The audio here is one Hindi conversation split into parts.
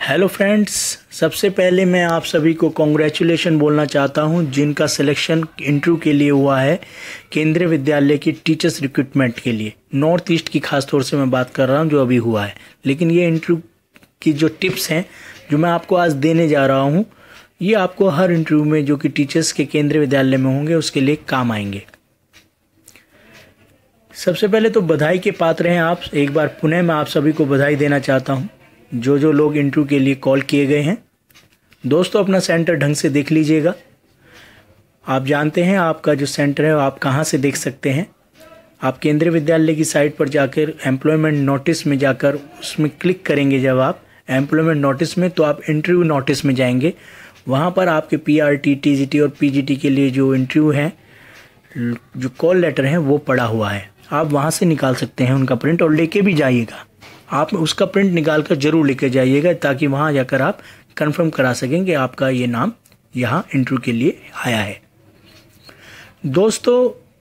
हेलो फ्रेंड्स, सबसे पहले मैं आप सभी को कॉन्ग्रेचुलेशन बोलना चाहता हूं जिनका सिलेक्शन इंटरव्यू के लिए हुआ है केंद्रीय विद्यालय की टीचर्स रिक्रूटमेंट के लिए। नॉर्थ ईस्ट की खास तौर से मैं बात कर रहा हूं जो अभी हुआ है, लेकिन ये इंटरव्यू की जो टिप्स हैं जो मैं आपको आज देने जा रहा हूँ ये आपको हर इंटरव्यू में जो कि टीचर्स के केंद्रीय विद्यालय में होंगे उसके लिए काम आएंगे। सबसे पहले तो बधाई के पात्र हैं आप। एक बार पुनः मैं आप सभी को बधाई देना चाहता हूं जो लोग इंटरव्यू के लिए कॉल किए गए हैं। दोस्तों, अपना सेंटर ढंग से देख लीजिएगा। आप जानते हैं आपका जो सेंटर है आप कहां से देख सकते हैं। आप केंद्रीय विद्यालय की साइट पर जाकर एम्प्लॉयमेंट नोटिस में जाकर उसमें क्लिक करेंगे। जब आप एम्प्लॉयमेंट नोटिस में तो आप इंटरव्यू नोटिस में जाएंगे। वहां पर आपके पीआरटी, टीजीटी और पीजीटी के लिए जो इंटरव्यू हैं, जो कॉल लेटर हैं वो पड़ा हुआ है। आप वहां से निकाल सकते हैं उनका प्रिंट और लेके भी जाइएगा। आप उसका प्रिंट निकाल कर जरूर लेके जाइएगा ताकि वहां जाकर आप कंफर्म करा सकें कि आपका ये नाम यहाँ इंटरव्यू के लिए आया है। दोस्तों,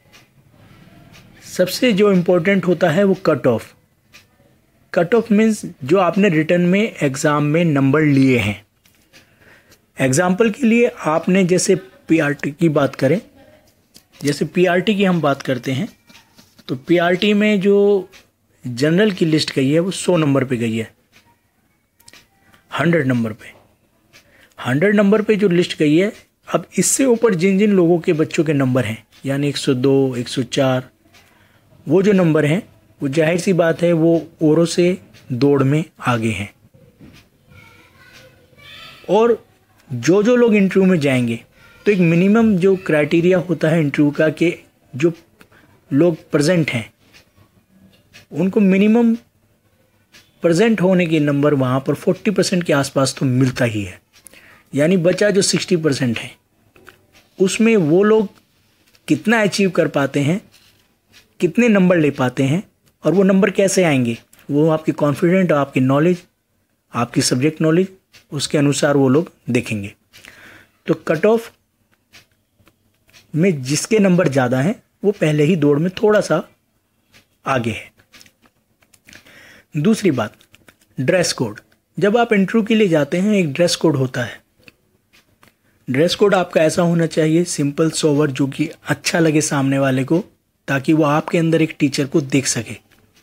सबसे जो इम्पोर्टेंट होता है वो cut off. Cut off means जो आपने रिटर्न में एग्ज़ाम में नंबर लिए हैं। एग्जाम्पल के लिए आपने जैसे पीआरटी की बात करें, जैसे पीआरटी की हम बात करते हैं तो पीआरटी में जो जनरल की लिस्ट गई है वो 100 नंबर पे गई है। 100 नंबर पे 100 नंबर पे जो लिस्ट गई है, अब इससे ऊपर जिन जिन लोगों के बच्चों के नंबर हैं यानी 102, 104 वो जो नंबर हैं वो जाहिर सी बात है वो औरों से दौड़ में आगे हैं। और जो लोग इंटरव्यू में जाएंगे तो एक मिनिमम जो क्राइटेरिया होता है इंटरव्यू का कि जो लोग प्रेजेंट हैं उनको मिनिमम प्रेजेंट होने के नंबर वहाँ पर 40% के आसपास तो मिलता ही है। यानी बचा जो 60% है उसमें वो लोग कितना अचीव कर पाते हैं, कितने नंबर ले पाते हैं और वो नंबर कैसे आएंगे, वो आपकी कॉन्फिडेंट और आपकी नॉलेज, आपकी सब्जेक्ट नॉलेज, उसके अनुसार वो लोग देखेंगे। तो कट ऑफ में जिसके नंबर ज़्यादा हैं वो पहले ही दौड़ में थोड़ा सा आगे है। दूसरी बात, ड्रेस कोड। जब आप इंटरव्यू के लिए जाते हैं एक ड्रेस कोड होता है। ड्रेस कोड आपका ऐसा होना चाहिए सिंपल सोवर, जो कि अच्छा लगे सामने वाले को ताकि वो आपके अंदर एक टीचर को देख सके।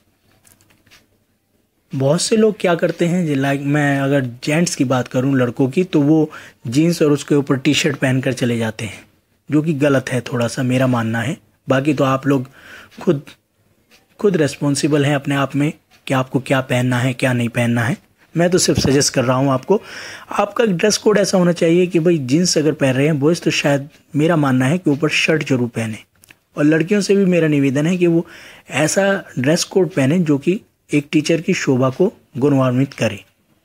बहुत से लोग क्या करते हैं, लाइक मैं अगर जेंट्स की बात करूं, लड़कों की, तो वो जीन्स और उसके ऊपर टी शर्ट पहनकर चले जाते हैं, जो कि गलत है थोड़ा सा, मेरा मानना है। बाकी तो आप लोग खुद रिस्पॉन्सिबल हैं अपने आप में कि आपको क्या पहनना है क्या नहीं पहनना है। मैं तो सिर्फ सजेस्ट कर रहा हूँ आपको। आपका ड्रेस कोड ऐसा होना चाहिए कि भाई जीन्स अगर पहन रहे हैं बॉयज़ तो शायद मेरा मानना है कि ऊपर शर्ट जरूर पहने। और लड़कियों से भी मेरा निवेदन है कि वो ऐसा ड्रेस कोड पहने जो कि एक टीचर की शोभा को गुणवान्वित करे।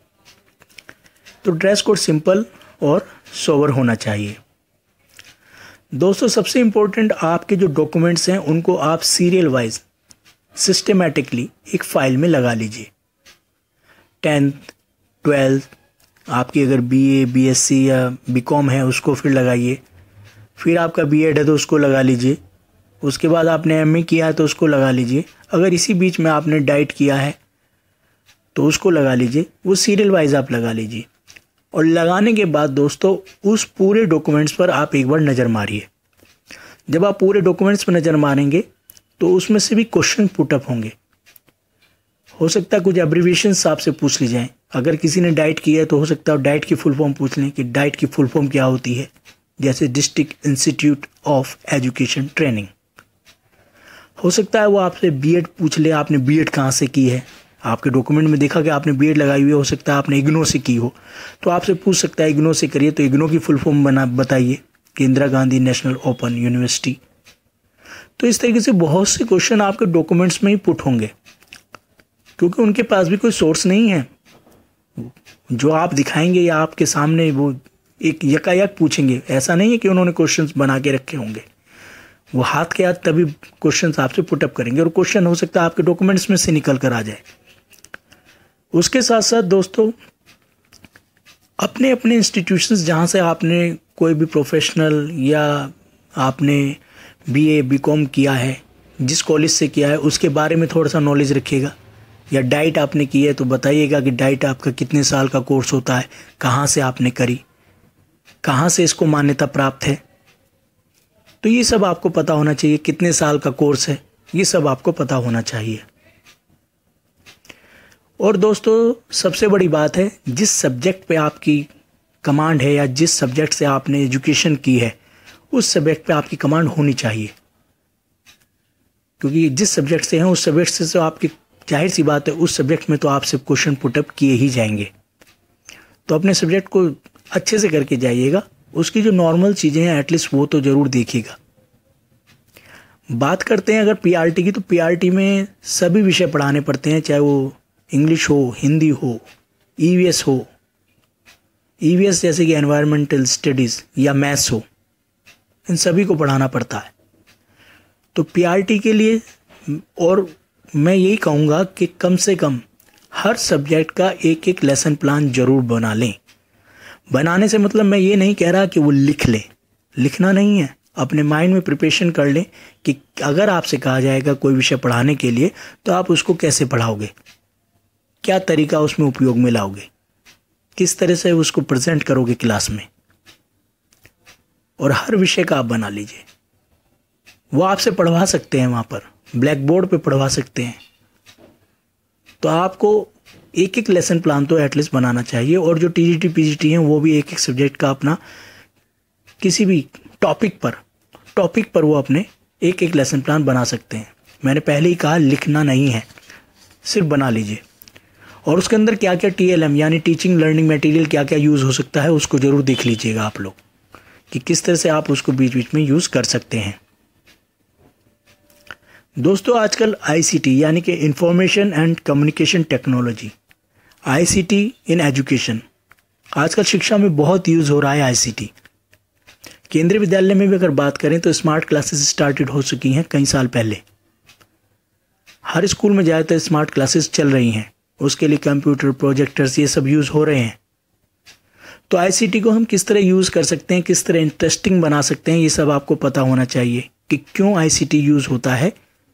तो ड्रेस कोड सिंपल और सोबर होना चाहिए। दोस्तों, सबसे इम्पोर्टेंट आपके जो डॉक्यूमेंट्स हैं उनको आप सीरियल वाइज सिस्टमेटिकली एक फाइल में लगा लीजिए। 10th 12th आपकी अगर बीए, बीएससी या बीकॉम है उसको फिर लगाइए। फिर आपका बीएड है तो उसको लगा लीजिए। उसके बाद आपने एमए किया है तो उसको लगा लीजिए। अगर इसी बीच में आपने डाइट किया है तो उसको लगा लीजिए। वो सीरियल वाइज आप लगा लीजिए। और लगाने के बाद दोस्तों उस पूरे डॉक्यूमेंट्स पर आप एक बार नज़र मारिए। जब आप पूरे डॉक्यूमेंट्स पर नज़र मारेंगे तो उसमें से भी क्वेश्चन पुटअप होंगे। हो सकता है कुछ एब्रीविएशंस आपसे पूछ ली जाएं। अगर किसी ने डाइट किया है तो हो सकता है डाइट की फुल फॉर्म पूछ लें कि डाइट की फुल फॉर्म क्या होती है, जैसे district institute of education training. हो सकता है वो आपसे बीएड पूछ ले, आपने बीएड कहाँ से की है, आपके डॉक्यूमेंट में देखा कि आपने बीएड लगाई हुई है। हो सकता है आपने इग्नो से की हो तो आपसे पूछ सकता है इग्नो से करिए तो इग्नो की फुल फॉर्म बताइए कि Indira Gandhi national open university. तो इस तरीके से बहुत से क्वेश्चन आपके डॉक्यूमेंट्स में ही पुट होंगे, क्योंकि उनके पास भी कोई सोर्स नहीं है। जो आप दिखाएंगे या आपके सामने वो एक यकायक पूछेंगे, ऐसा नहीं है कि उन्होंने क्वेश्चंस बना के रखे होंगे। वो हाथ के हाथ तभी क्वेश्चंस आपसे पुटअप करेंगे और क्वेश्चन हो सकता है आपके डॉक्यूमेंट्स में से निकल कर आ जाए। उसके साथ साथ दोस्तों अपने अपने इंस्टीट्यूशंस जहाँ से आपने कोई भी प्रोफेशनल या आपने बीए बीकॉम किया है, जिस कॉलेज से किया है उसके बारे में थोड़ा सा नॉलेज रखिएगा या डाइट आपने की है तो बताइएगा कि डाइट आपका कितने साल का कोर्स होता है, कहाँ से आपने करी, कहाँ से इसको मान्यता प्राप्त है। तो ये सब आपको पता होना चाहिए। कितने साल का कोर्स है, ये सब आपको पता होना चाहिए। और दोस्तों सबसे बड़ी बात है, जिस सब्जेक्ट पे आपकी कमांड है या जिस सब्जेक्ट से आपने एजुकेशन की है उस सब्जेक्ट पे आपकी कमांड होनी चाहिए। क्योंकि जिस सब्जेक्ट से हैं उस सब्जेक्ट से तो आपकी जाहिर सी बात है उस सब्जेक्ट में तो आपसे क्वेश्चन पुटअप किए ही जाएंगे। तो अपने सब्जेक्ट को अच्छे से करके जाइएगा। उसकी जो नॉर्मल चीज़ें हैं एटलीस्ट वो तो ज़रूर देखिएगा। बात करते हैं अगर पीआरटी की, तो पीआरटी में सभी विषय पढ़ाने पड़ते हैं, चाहे वो इंग्लिश हो, हिंदी हो, ईवीएस हो, ईवीएस जैसे कि एनवायरमेंटल स्टडीज़ या मैथ्स हो, इन सभी को पढ़ाना पड़ता है। तो पीआरटी के लिए और मैं यही कहूँगा कि कम से कम हर सब्जेक्ट का एक एक लेसन प्लान जरूर बना लें। बनाने से मतलब मैं ये नहीं कह रहा कि वो लिख लें, लिखना नहीं है, अपने माइंड में प्रिपरेशन कर लें कि अगर आपसे कहा जाएगा कोई विषय पढ़ाने के लिए तो आप उसको कैसे पढ़ाओगे, क्या तरीका उसमें उपयोग में लाओगे, किस तरह से उसको प्रेजेंट करोगे क्लास में। और हर विषय का आप बना लीजिए। वो आपसे पढ़वा सकते हैं, वहाँ पर ब्लैक बोर्ड पे पढ़वा सकते हैं। तो आपको एक एक लेसन प्लान तो एटलीस्ट बनाना चाहिए। और जो टीजीटी पीजीटी हैं वो भी एक एक सब्जेक्ट का अपना किसी भी टॉपिक पर वो अपने एक एक लेसन प्लान बना सकते हैं। मैंने पहले ही कहा लिखना नहीं है, सिर्फ बना लीजिए। और उसके अंदर क्या क्या टीएलएम यानी टीचिंग लर्निंग मटेरियल क्या क्या यूज़ हो सकता है उसको ज़रूर देख लीजिएगा आप लोग कि किस तरह से आप उसको बीच बीच में यूज़ कर सकते हैं। दोस्तों आजकल आईसीटी यानी कि information and communication technology, ICT in education, आजकल शिक्षा में बहुत यूज़ हो रहा है आईसीटी। केंद्रीय विद्यालय में भी अगर बात करें तो स्मार्ट क्लासेस स्टार्टेड हो चुकी हैं कई साल पहले। हर स्कूल में जाए तो स्मार्ट क्लासेस चल रही हैं, उसके लिए कंप्यूटर, प्रोजेक्टर्स ये सब यूज़ हो रहे हैं। तो आईसीटी को हम किस तरह यूज़ कर सकते हैं, किस तरह इंटरेस्टिंग बना सकते हैं, ये सब आपको पता होना चाहिए कि क्यों आईसीटी यूज़ होता है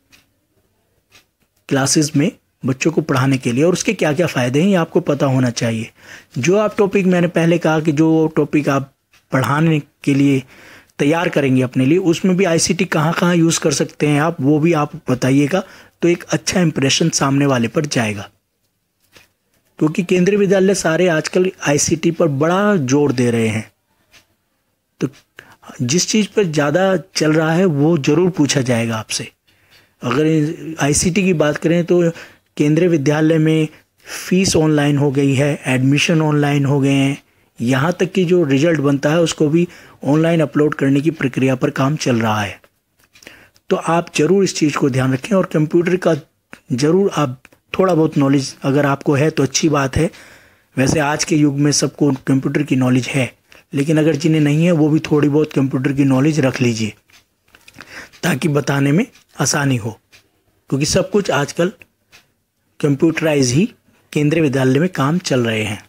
क्लासेस में बच्चों को पढ़ाने के लिए और उसके क्या क्या फ़ायदे हैं, ये आपको पता होना चाहिए। जो आप टॉपिक, मैंने पहले कहा कि जो टॉपिक आप पढ़ाने के लिए तैयार करेंगे अपने लिए, उसमें भी आईसीटी कहाँ कहाँ यूज़ कर सकते हैं आप, वो भी आप बताइएगा। तो एक अच्छा इंप्रेशन सामने वाले पर जाएगा। क्योंकि केंद्रीय विद्यालय सारे आजकल आईसीटी पर बड़ा जोर दे रहे हैं। तो जिस चीज़ पर ज़्यादा चल रहा है वो ज़रूर पूछा जाएगा आपसे। अगर आईसीटी की बात करें तो केंद्रीय विद्यालय में फ़ीस ऑनलाइन हो गई है, एडमिशन ऑनलाइन हो गए हैं, यहाँ तक कि जो रिजल्ट बनता है उसको भी ऑनलाइन अपलोड करने की प्रक्रिया पर काम चल रहा है। तो आप ज़रूर इस चीज़ को ध्यान रखें। और कंप्यूटर का ज़रूर आप थोड़ा बहुत नॉलेज अगर आपको है तो अच्छी बात है। वैसे आज के युग में सबको कंप्यूटर की नॉलेज है, लेकिन अगर जिन्हें नहीं है वो भी थोड़ी बहुत कंप्यूटर की नॉलेज रख लीजिए ताकि बताने में आसानी हो। क्योंकि सब कुछ आजकल कंप्यूटराइज ही केंद्रीय विद्यालय में काम चल रहे हैं।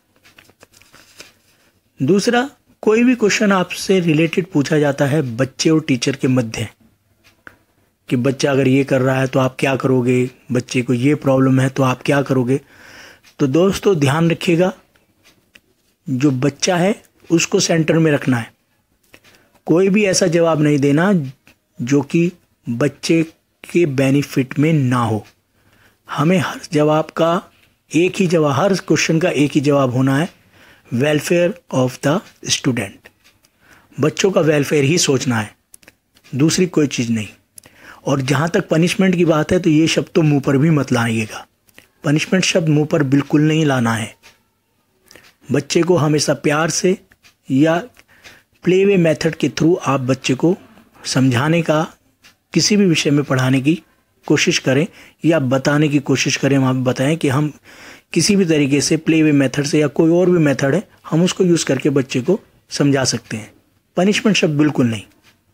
दूसरा, कोई भी क्वेश्चन आपसे रिलेटेड पूछा जाता है बच्चे और टीचर के मध्य कि बच्चा अगर ये कर रहा है तो आप क्या करोगे, बच्चे को ये प्रॉब्लम है तो आप क्या करोगे। तो दोस्तों ध्यान रखिएगा, जो बच्चा है उसको सेंटर में रखना है। कोई भी ऐसा जवाब नहीं देना जो कि बच्चे के बेनिफिट में ना हो। हमें हर जवाब का एक ही जवाब, हर क्वेश्चन का एक ही जवाब होना है, वेलफेयर ऑफ द स्टूडेंट। बच्चों का वेलफेयर ही सोचना है, दूसरी कोई चीज़ नहीं। और जहाँ तक पनिशमेंट की बात है तो ये शब्द तो मुंह पर भी मत लाइएगा। पनिशमेंट शब्द मुंह पर बिल्कुल नहीं लाना है। बच्चे को हमेशा प्यार से या प्ले वे मेथड के थ्रू आप बच्चे को समझाने का, किसी भी विषय में पढ़ाने की कोशिश करें या बताने की कोशिश करें। वहाँ बताएं कि हम किसी भी तरीके से प्ले वे मेथड से या कोई और भी मेथड है हम उसको यूज़ करके बच्चे को समझा सकते हैं। पनिशमेंट शब्द बिल्कुल नहीं।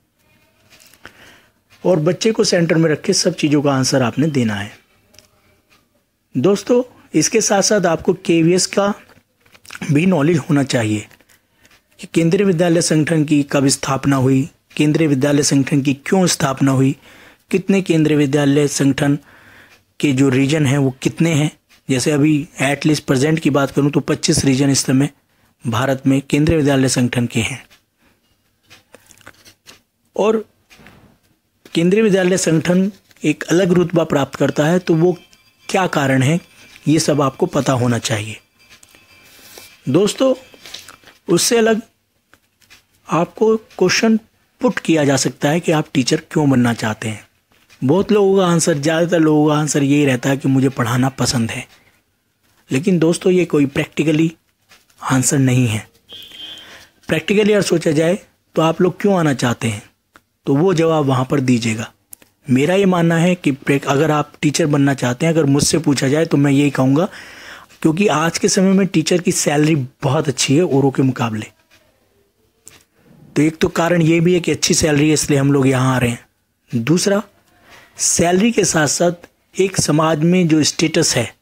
और बच्चे को सेंटर में रख के सब चीज़ों का आंसर आपने देना है। दोस्तों इसके साथ साथ आपको केवीएस का भी नॉलेज होना चाहिए कि केंद्रीय विद्यालय संगठन की कब स्थापना हुई, केंद्रीय विद्यालय संगठन की क्यों स्थापना हुई, कितने केंद्रीय विद्यालय संगठन के जो रीजन हैं वो कितने हैं, जैसे अभी एटलीस्ट प्रेजेंट की बात करूं तो 25 रीजन इस समय भारत में केंद्रीय विद्यालय संगठन के हैं। और केंद्रीय विद्यालय संगठन एक अलग रुतबा प्राप्त करता है, तो वो क्या कारण है, ये सब आपको पता होना चाहिए। दोस्तों, उससे अलग आपको क्वेश्चन पुट किया जा सकता है कि आप टीचर क्यों बनना चाहते हैं। बहुत लोगों का आंसर, ज़्यादातर लोगों का आंसर यही रहता है कि मुझे पढ़ाना पसंद है। लेकिन दोस्तों, ये कोई प्रैक्टिकली आंसर नहीं है। प्रैक्टिकली अगर सोचा जाए तो आप लोग क्यों आना चाहते हैं, तो वो जवाब वहाँ पर दीजिएगा। मेरा ये मानना है कि अगर आप टीचर बनना चाहते हैं, अगर मुझसे पूछा जाए तो मैं यही कहूँगा, क्योंकि आज के समय में टीचर की सैलरी बहुत अच्छी है औरों के मुकाबले। तो एक तो कारण ये भी है कि अच्छी सैलरी है, इसलिए हम लोग यहाँ आ रहे हैं। दूसरा, सैलरी के साथ साथ एक समाज में जो स्टेटस है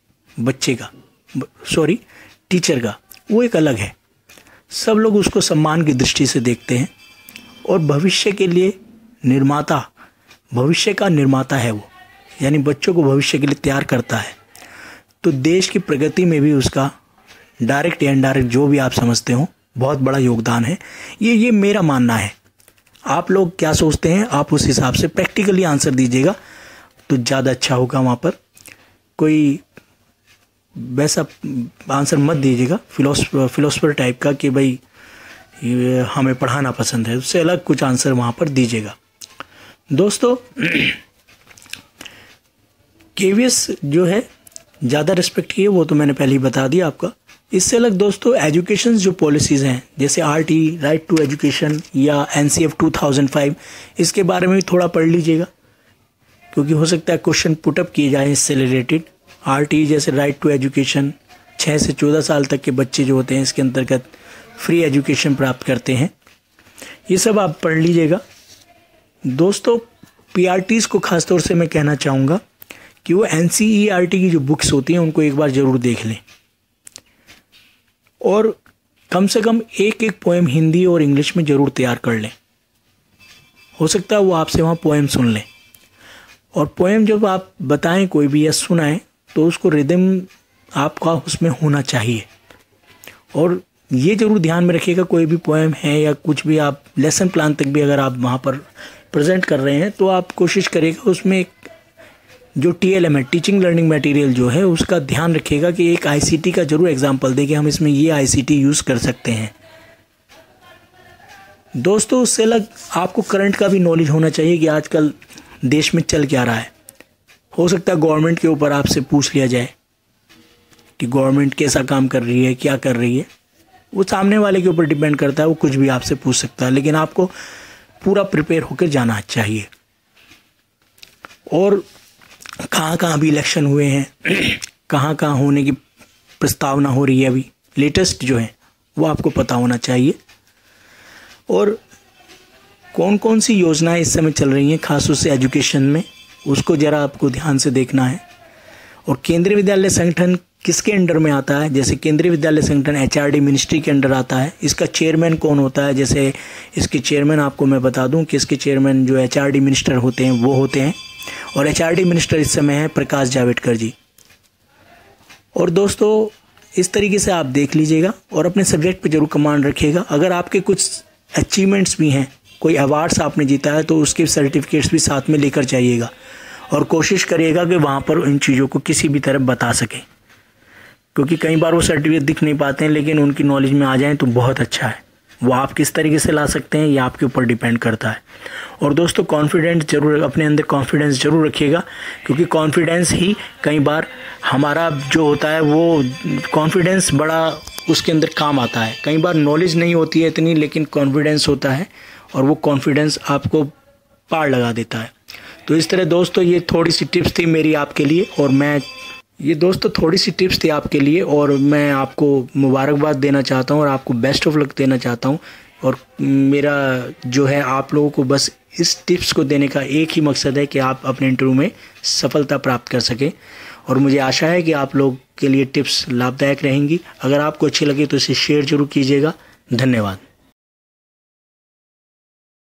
टीचर का, वो एक अलग है। सब लोग उसको सम्मान की दृष्टि से देखते हैं और भविष्य के लिए भविष्य का निर्माता है वो, यानी बच्चों को भविष्य के लिए तैयार करता है। तो देश की प्रगति में भी उसका डायरेक्ट या इनडायरेक्ट, जो भी आप समझते हो, बहुत बड़ा योगदान है। ये मेरा मानना है। आप लोग क्या सोचते हैं, आप उस हिसाब से प्रैक्टिकली आंसर दीजिएगा तो ज़्यादा अच्छा होगा। वहाँ पर कोई वैसा आंसर मत दीजिएगा फिलोसफर टाइप का कि भाई हमें पढ़ाना पसंद है। उससे अलग कुछ आंसर वहाँ पर दीजिएगा। दोस्तों, केवीएस जो है ज़्यादा रिस्पेक्ट की है, वो तो मैंने पहले ही बता दिया आपका। इससे अलग दोस्तों, एजुकेशन जो पॉलिसीज़ हैं, जैसे आरटी, राइट टू एजुकेशन, या एनसीएफ 2005, इसके बारे में भी थोड़ा पढ़ लीजिएगा, क्योंकि हो सकता है क्वेश्चन पुटअप किए जाएँ इससे रिलेटेड। आरटी जैसे राइट टू एजुकेशन, 6 से 14 साल तक के बच्चे जो होते हैं इसके अंतर्गत फ्री एजुकेशन प्राप्त करते हैं। ये सब आप पढ़ लीजिएगा। दोस्तों, पीआरटीज़ को ख़ासतौर से मैं कहना चाहूँगा कि वो एनसीईआरटी की जो बुक्स होती हैं उनको एक बार ज़रूर देख लें, और कम से कम एक पोएम हिंदी और इंग्लिश में ज़रूर तैयार कर लें। हो सकता है वो आपसे वहाँ पोएम सुन लें, और पोएम जब आप बताएं कोई भी या सुनाएं तो उसको रिदम आपका उसमें होना चाहिए। और ये ज़रूर ध्यान में रखिएगा, कोई भी पोएम है या कुछ भी आप लेसन प्लान तक भी अगर आप वहाँ पर प्रेजेंट कर रहे हैं तो आप कोशिश करिएगा उसमें एक जो TLM है, टीचिंग लर्निंग मटेरियल जो है, उसका ध्यान रखिएगा कि एक ICT का जरूर एग्जाम्पल दें कि हम इसमें ये ICT यूज़ कर सकते हैं। दोस्तों, उससे अलग आपको करंट का भी नॉलेज होना चाहिए कि आजकल देश में चल क्या रहा है। हो सकता है गवर्नमेंट के ऊपर आपसे पूछ लिया जाए कि गवर्नमेंट कैसा काम कर रही है, क्या कर रही है। वो सामने वाले के ऊपर डिपेंड करता है, वो कुछ भी आपसे पूछ सकता है, लेकिन आपको पूरा प्रिपेयर होकर जाना चाहिए। और कहाँ कहाँ भी इलेक्शन हुए हैं, कहाँ कहाँ होने की प्रस्तावना हो रही है अभी लेटेस्ट जो है, वो आपको पता होना चाहिए। और कौन कौन सी योजनाएं इस समय चल रही हैं खासतौर से एजुकेशन में, उसको ज़रा आपको ध्यान से देखना है। और केंद्रीय विद्यालय संगठन किसके अंडर में आता है, जैसे केंद्रीय विद्यालय संगठन HRD मिनिस्ट्री के अंडर आता है। इसका चेयरमैन कौन होता है, जैसे इसके चेयरमैन आपको मैं बता दूं कि इसके चेयरमैन जो HRD मिनिस्टर होते हैं वो होते हैं, और HRD मिनिस्टर इस समय है प्रकाश जावड़ेकर जी। और दोस्तों, इस तरीके से आप देख लीजिएगा और अपने सब्जेक्ट पे जरूर कमांड रखिएगा। अगर आपके कुछ अचीवमेंट्स भी हैं, कोई अवार्ड्स आपने जीता है, तो उसके सर्टिफिकेट्स भी साथ में लेकर जाइएगा, और कोशिश करिएगा कि वहाँ पर इन चीज़ों को किसी भी तरह बता सकें, क्योंकि कई बार वो सर्टिफिकेट दिख नहीं पाते हैं, लेकिन उनकी नॉलेज में आ जाएं तो बहुत अच्छा है। वो आप किस तरीके से ला सकते हैं ये आपके ऊपर डिपेंड करता है। और दोस्तों, कॉन्फिडेंस जरूर, अपने अंदर कॉन्फिडेंस जरूर रखिएगा, क्योंकि कॉन्फिडेंस ही कई बार हमारा जो होता है वो कॉन्फिडेंस बड़ा उसके अंदर काम आता है। कई बार नॉलेज नहीं होती है इतनी, लेकिन कॉन्फिडेंस होता है और वो कॉन्फिडेंस आपको पार लगा देता है। तो इस तरह दोस्तों, ये थोड़ी सी टिप्स थी मेरी आपके लिए, और मैं आपको मुबारकबाद देना चाहता हूँ और आपको बेस्ट ऑफ लक देना चाहता हूँ। और मेरा जो है आप लोगों को बस इस टिप्स को देने का एक ही मकसद है कि आप अपने इंटरव्यू में सफलता प्राप्त कर सकें। और मुझे आशा है कि आप लोग के लिए टिप्स लाभदायक रहेंगी। अगर आपको अच्छी लगी तो इसे शेयर जरूर कीजिएगा। धन्यवाद।